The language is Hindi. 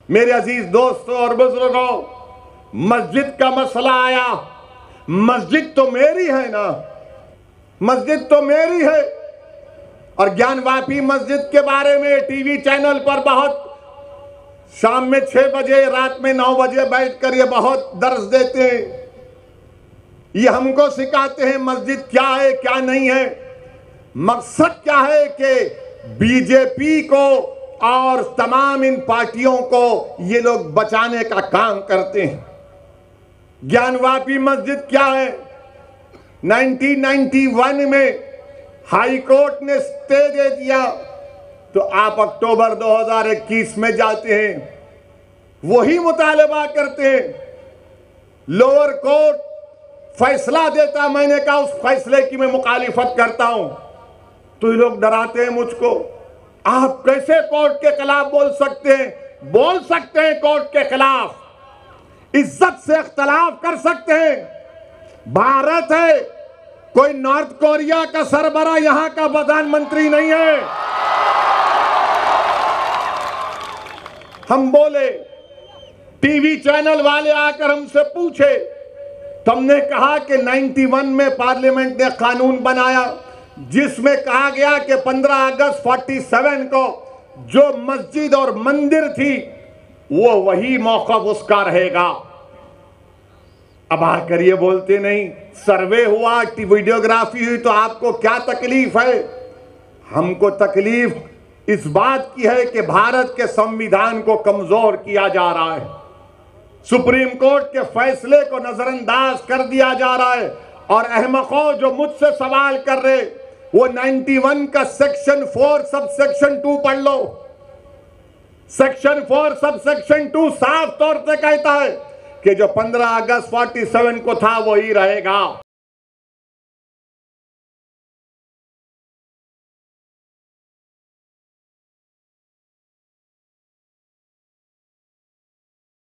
मेरे अजीज दोस्तों और बुजुर्गों, मस्जिद का मसला आया। मस्जिद तो मेरी है ना, मस्जिद तो मेरी है। और ज्ञानवापी मस्जिद के बारे में टीवी चैनल पर बहुत शाम में 6 बजे, रात में 9 बजे बैठकर ये बहुत दर्स देते हैं। ये हमको सिखाते हैं मस्जिद क्या है क्या नहीं है। मकसद क्या है कि बीजेपी को और तमाम इन पार्टियों को ये लोग बचाने का काम करते हैं। ज्ञानवापी मस्जिद क्या है? 1991 में हाई कोर्ट ने स्टे दे दिया, तो आप अक्टूबर 2021 में जाते हैं, वही मुतालबा करते हैं। लोअर कोर्ट फैसला देता, मैंने कहा उस फैसले की मैं मुखालिफत करता हूं, तो ये लोग डराते हैं मुझको। आप कैसे कोर्ट के खिलाफ बोल सकते हैं? बोल सकते हैं कोर्ट के खिलाफ, इज्जत से इख्तलाफ कर सकते हैं। भारत है, कोई नॉर्थ कोरिया का सरबरा यहां का प्रधानमंत्री नहीं है। हम बोले, टीवी चैनल वाले आकर हमसे पूछे, तुमने कहा कि 91 में पार्लियामेंट ने कानून बनाया जिसमें कहा गया कि 15 अगस्त 47 को जो मस्जिद और मंदिर थी वो वही मौका उसका रहेगा। अब आकर ये बोलते नहीं, सर्वे हुआ, वीडियोग्राफी हुई, तो आपको क्या तकलीफ है? हमको तकलीफ इस बात की है कि भारत के संविधान को कमजोर किया जा रहा है, सुप्रीम कोर्ट के फैसले को नजरअंदाज कर दिया जा रहा है। और अहमकों जो मुझसे सवाल कर रहे, वो 91 का सेक्शन 4 सब सेक्शन 2 पढ़ लो। सेक्शन 4 सब सेक्शन 2 साफ तौर से कहता है कि जो 15 अगस्त 47 को था वही रहेगा।